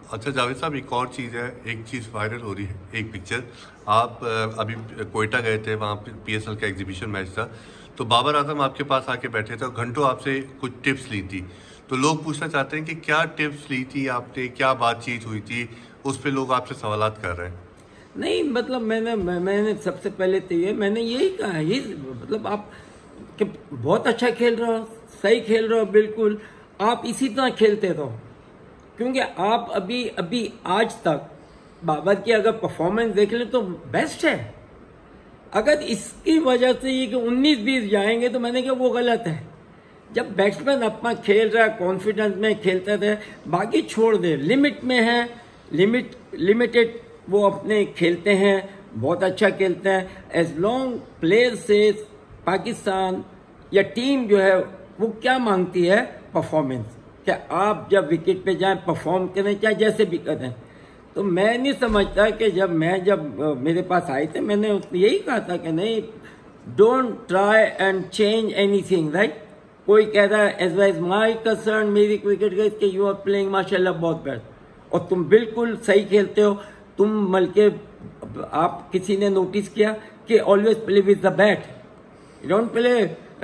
अच्छा जावेद साहब, एक और चीज़ है, एक चीज़ वायरल हो रही है, एक पिक्चर। आप अभी कोयटा गए थे, वहाँ पे पीएसएल का एग्जीबिशन मैच था, तो बाबर आजम आपके पास आके बैठे थे और घंटों आपसे कुछ टिप्स ली थी। तो लोग पूछना चाहते हैं कि क्या टिप्स ली थी आपने, क्या बातचीत हुई थी, उस पर लोग आपसे सवालात कर रहे हैं। नहीं मतलब मैंने सबसे पहले तो मैंने यही कहा है, ये मतलब आप कि बहुत अच्छा खेल रहे हो, सही खेल रहे हो, बिल्कुल आप इसी तरह खेलते रहो। क्योंकि आप अभी अभी आज तक बाबर की अगर परफॉर्मेंस देख लें तो बेस्ट है। अगर इसकी वजह से ये कि 19-20 जाएंगे तो मैंने कहा वो गलत है। जब बैट्समैन अपना खेल रहा है, कॉन्फिडेंस में खेलते रहे, बाकी छोड़ दे, लिमिट में है, लिमिटेड वो अपने खेलते हैं, बहुत अच्छा खेलते हैं। एज लॉन्ग प्लेयर से पाकिस्तान या टीम जो है वो क्या मांगती है, परफॉर्मेंस। क्या आप जब विकेट पे जाएं परफॉर्म करें, चाहे जैसे भी करें। तो मैं नहीं समझता कि जब मेरे पास आए थे मैंने यही कहा था कि नहीं, don't try and change anything, right. कोई कह रहा है as well as my concern, मेरी क्रिकेट के यू आर प्लेइंग माशाल्लाह बहुत बेस्ट और तुम बिल्कुल सही खेलते हो। तुम बल्कि आप किसी ने नोटिस किया कि always play with the bat, don't play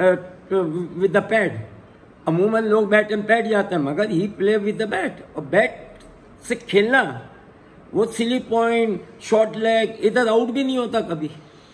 with the pad. अमूमन लोग बैट एंड पैड जाते हैं, मगर ही प्ले विद द बैट। और बैट से खेलना, वो सिली पॉइंट, शॉर्ट लेग, इधर आउट भी नहीं होता कभी।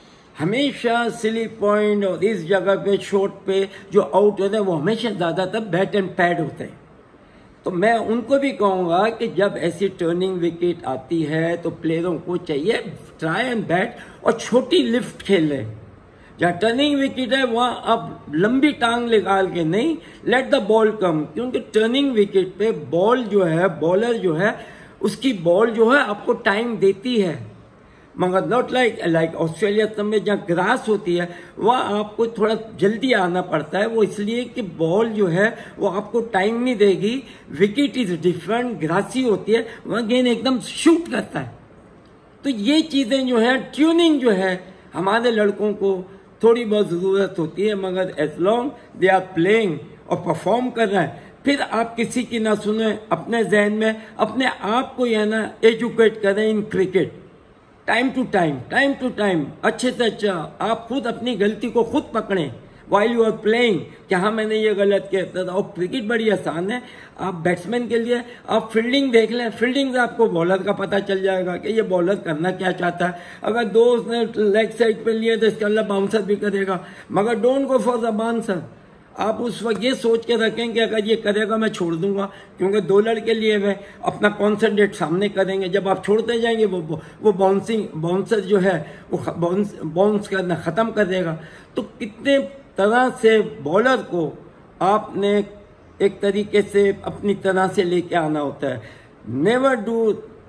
हमेशा सिली पॉइंट और इस जगह पे शॉर्ट पे जो आउट होते हैं वो हमेशा ज़्यादातर बैट एंड पैड होते हैं। तो मैं उनको भी कहूँगा कि जब ऐसी टर्निंग विकेट आती है तो प्लेयरों को चाहिए ट्राई एंड बैट और छोटी लिफ्ट खेलें। जहाँ टर्निंग विकेट है वहाँ आप लंबी टांग निकाल के नहीं, लेट द बॉल कम। क्योंकि टर्निंग विकेट पे बॉल जो है, बॉलर जो है, उसकी बॉल जो है आपको टाइम देती है, मगर नॉट लाइक ऑस्ट्रेलिया में जहाँ ग्रास होती है वहाँ आपको थोड़ा जल्दी आना पड़ता है। वो इसलिए कि बॉल जो है वो आपको टाइम नहीं देगी। विकेट इज डिफरेंट, ग्रासी होती है, वहाँ गेंद एकदम शूट करता है। तो ये चीज़ें जो है, ट्यूनिंग जो है, हमारे लड़कों को थोड़ी बहुत ज़रूरत होती है। मगर as long they are playing और परफॉर्म कर रहे हैं, फिर आप किसी की ना सुने, अपने जहन में अपने आप को यह ना एजुकेट करें in cricket. Time to time अच्छे से अच्छा आप खुद अपनी गलती को खुद पकड़ें वाइल यू आर प्लेइंग कि हाँ मैंने ये गलत किया था। और क्रिकेट बड़ी आसान है। आप बैट्समैन के लिए आप फील्डिंग देख लें, फील्डिंग से आपको बॉलर का पता चल जाएगा कि ये बॉलर करना क्या चाहता है। अगर दो उसने लेग साइड पे लिए तो इसके अल्लाह बाउंसर भी करेगा, मगर don't go for the bouncer. आप उस वक्त ये सोच के रखें कि अगर ये करेगा मैं छोड़ दूंगा, क्योंकि दो लड़के लिए हुए, अपना कॉन्सेंट्रेट सामने करेंगे। जब आप छोड़ते जाएंगे वो बाउंसर जो है वो बाउंस करना ख़त्म कर देगा। तो कितने तरह से बॉलर को आपने एक तरीके से अपनी तरह से लेके आना होता है। नेवर डू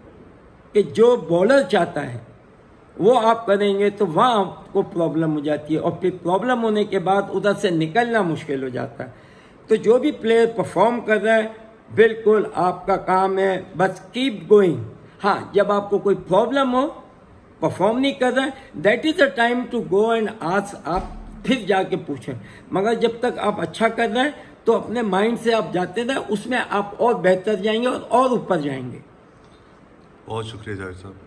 कि जो बॉलर चाहता है वो आप करेंगे तो वहाँ आपको प्रॉब्लम हो जाती है, और फिर प्रॉब्लम होने के बाद उधर से निकलना मुश्किल हो जाता है। तो जो भी प्लेयर परफॉर्म कर रहा है, बिल्कुल आपका काम है बस कीप गोइंग। हाँ, जब आपको कोई प्रॉब्लम हो, परफॉर्म नहीं कर रहा है, that is the time to go and ask, आप फिर जाके पूछें। मगर जब तक आप अच्छा कर रहे हैं तो अपने माइंड से आप जाते रहे, उसमें आप और बेहतर जाएंगे और ऊपर जाएंगे। बहुत शुक्रिया जावेद साहब।